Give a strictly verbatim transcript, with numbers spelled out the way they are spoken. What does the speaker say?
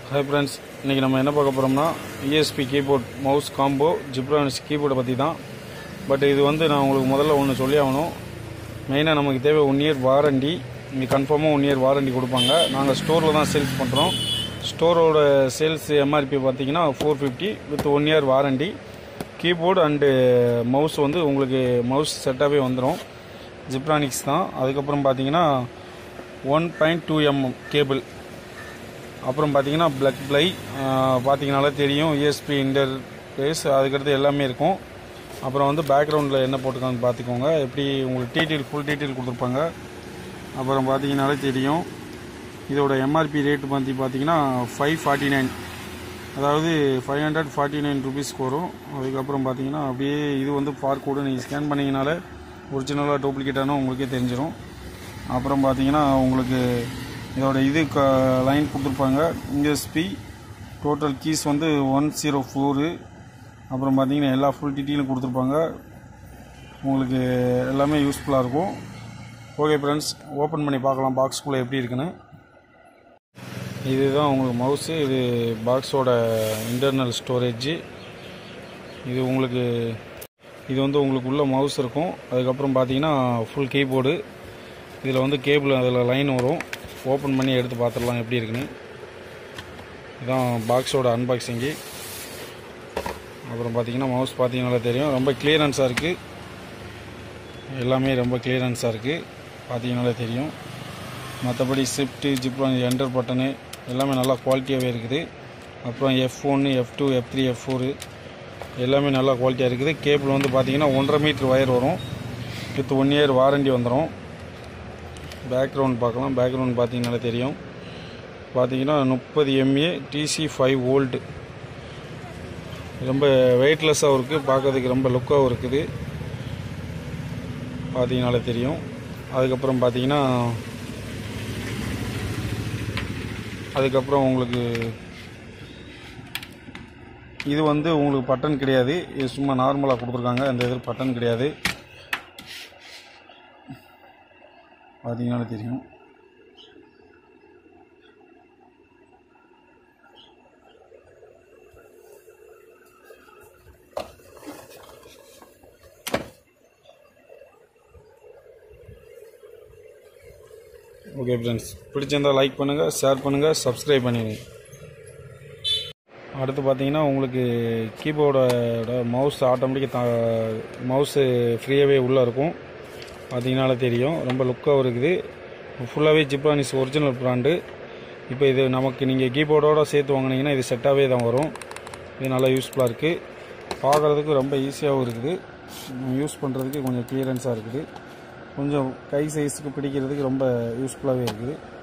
Hi friends, இன்னைக்கு நம்ம என்ன பார்க்க போறோம்னா E S P keyboard mouse combo zebronics keyboard பத்தி தான். பட் இது வந்து நான் உங்களுக்கு முதல்ல ஒன்னு சொல்லி ஆகணும். மெயினா நமக்கு தேவை one year வாரண்டி. நீ கன்ஃபார்மா one year வாரண்டி கொடுப்பாங்க. நாங்க ஸ்டோர்ல தான் சேல்ஸ் பண்றோம். ஸ்டோரோட சேல்ஸ் M R P பாத்தீங்கன்னா four fifty with one year warranty. Keyboard and mouse வந்து உங்களுக்கு மவுஸ் செட்டாவே வந்துரும். zebronics தான். அதுக்கு அப்புறம் பாத்தீங்கன்னா one point two millimeter cable. அப்புறம் பாத்தீங்கன்னா பிளக் ப்ளை பாத்தீங்கனாலே தெரியும் E S P இன்டர்ஃபேஸ் அதுக்கு அடுத்து எல்லாமே இருக்கும். அப்புறம் வந்து பேக்ரவுண்ட்ல என்ன போட்டுருக்காங்கன்னு பாத்துக்கோங்க. எப்படி உங்களுக்கு டீடைல் ஃபுல் டீடைல் கொடுத்துருப்பாங்க. அப்புறம் பாத்தீங்கனாலே தெரியும் இதோட M R P ரேட் வந்து பாத்தீங்கன்னா five forty-nine, அதாவது five forty-nine rupees வரும். அதுக்கு அப்புறம் பாத்தீங்கன்னா அப்படியே இது வந்து பார் கோட் நீங்க ஸ்கேன் பண்ணீங்கனாலே ஒரிஜினலா டூப்ளிகேட்டானோ உங்களுக்கே தெரிஞ்சிரும். அப்புறம் பாத்தீங்கன்னா உங்களுக்கு இதோட இது லைன் கொடுத்துருப்பாங்க. E S P total keys வந்து one oh four. அப்புறம் பார்த்தீங்கன்னா எல்லா ஃபுல் டீட்டெயிலும் கொடுத்துருப்பாங்க. உங்களுக்கு எல்லாமே யூஸ்ஃபுல்லாக இருக்கும். ஓகே ஃப்ரெண்ட்ஸ், ஓப்பன் பண்ணி பார்க்கலாம் பாக்ஸ்குள்ளே எப்படி இருக்குன்னு. இதுதான் உங்களுக்கு மவுஸு. இது பாக்ஸோட இன்டர்னல் ஸ்டோரேஜ். இது உங்களுக்கு இது வந்து உங்களுக்கு உள்ள மவுஸ் இருக்கும். அதுக்கப்புறம் பார்த்தீங்கன்னா ஃபுல் கீபோர்டு. இதில் வந்து கேபிள் அதில் லைன் வரும். ஓப்பன் பண்ணி எடுத்து பார்த்துடலாம் எப்படி இருக்குன்னு. இதுதான் பாக்ஸோட அன்பாக்சிங்கு. அப்புறம் பார்த்தீங்கன்னா மவுஸ் பார்த்தீங்கன்னாலே தெரியும் ரொம்ப கிளியரன்ஸாக இருக்குது. எல்லாமே ரொம்ப கிளியரன்ஸாக இருக்குது பார்த்தீங்கன்னாலே தெரியும். மற்றபடி ஷிஃப்ட்டு ஜிப்ரான் என்டர் பட்டனு எல்லாமே நல்லா குவாலிட்டியாகவே இருக்குது. அப்புறம் F one F two F three F four எல்லாமே நல்லா குவாலிட்டியாக இருக்குது. கேபிள் வந்து பார்த்தீங்கன்னா ஒன்றரை மீட்டர் வயர் வரும். வித் ஒன் இயர் வாரண்டி வந்துடும். பேக்ரவுண்ட் பார்க்கலாம். பேக்ரவுண்ட் பார்த்தீங்கன்னாலே தெரியும். பார்த்தீங்கன்னா முப்பது M A T C five volt. ரொம்ப வெயிட்லெஸ்ஸாகவும் இருக்குது. பார்க்கறதுக்கு ரொம்ப லுக்காகவும் இருக்குது. பார்த்தீங்கன்னாலே தெரியும். அதுக்கப்புறம் பார்த்தீங்கன்னா அதுக்கப்புறம் உங்களுக்கு இது வந்து உங்களுக்கு பட்டன் கிடையாது. இது சும்மா நார்மலாக கொடுத்துருக்காங்க. அந்த இதில் பட்டன் கிடையாது. பார்த்தீங்கன்னாலே தெரியும். ஓகே ஃப்ரெண்ட்ஸ், பிடிச்சிருந்தால் லைக் பண்ணுங்கள், ஷேர் பண்ணுங்கள், சப்ஸ்கிரைப் பண்ணிடுங்க. அடுத்து பார்த்தீங்கன்னா உங்களுக்கு கீபோர்டோட மவுஸ் ஆட்டோமேட்டிக்காக மவுஸு ஃப்ரீயாகவே உள்ளே இருக்கும். பார்த்தீங்கன்னாலே தெரியும். ரொம்ப லுக்காகவும் இருக்குது. ஃபுல்லாகவே ஜிப்ரானிக்ஸ் ஒரிஜினல் பிராண்டு. இப்போ இது நமக்கு நீங்கள் கீபோர்டோடு சேர்த்து வாங்கினீங்கன்னா இது செட்டாகவே தான் வரும். இது நல்லா யூஸ்ஃபுல்லாக இருக்குது. பார்க்குறதுக்கு ரொம்ப ஈஸியாகவும் இருக்குது. யூஸ் பண்ணுறதுக்கு கொஞ்சம் கிளியரன்ஸாக இருக்குது. கொஞ்சம் கை சைஸுக்கு பிடிக்கிறதுக்கு ரொம்ப யூஸ்ஃபுல்லாகவே இருக்குது.